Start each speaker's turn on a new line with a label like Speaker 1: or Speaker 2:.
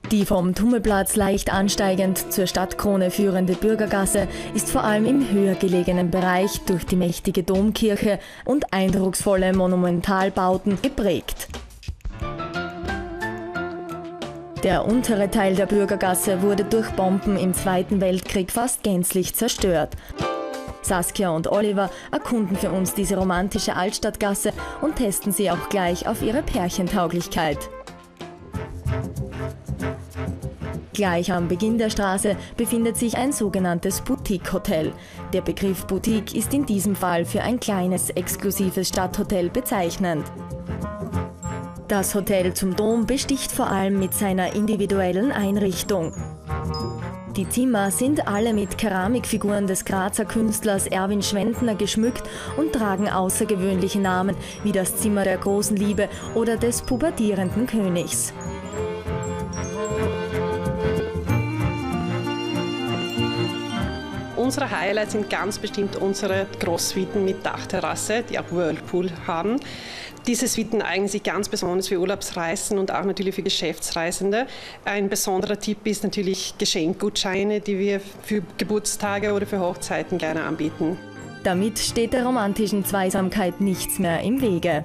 Speaker 1: Die vom Tummelplatz leicht ansteigend zur Stadtkrone führende Bürgergasse ist vor allem im höher gelegenen Bereich durch die mächtige Domkirche und eindrucksvolle Monumentalbauten geprägt. Der untere Teil der Bürgergasse wurde durch Bomben im Zweiten Weltkrieg fast gänzlich zerstört. Saskia und Oliver erkunden für uns diese romantische Altstadtgasse und testen sie auch gleich auf ihre Pärchentauglichkeit. Gleich am Beginn der Straße befindet sich ein sogenanntes Boutique-Hotel. Der Begriff Boutique ist in diesem Fall für ein kleines, exklusives Stadthotel bezeichnend. Das Hotel zum Dom besticht vor allem mit seiner individuellen Einrichtung. Die Zimmer sind alle mit Keramikfiguren des Grazer Künstlers Erwin Schwendtner geschmückt und tragen außergewöhnliche Namen wie das Zimmer der großen Liebe oder des pubertierenden Königs.
Speaker 2: Unsere Highlights sind ganz bestimmt unsere Großsuiten mit Dachterrasse, die auch Whirlpool haben. Diese Suiten eignen sich ganz besonders für Urlaubsreisen und auch natürlich für Geschäftsreisende. Ein besonderer Tipp ist natürlich Geschenkgutscheine, die wir für Geburtstage oder für Hochzeiten gerne anbieten.
Speaker 1: Damit steht der romantischen Zweisamkeit nichts mehr im Wege.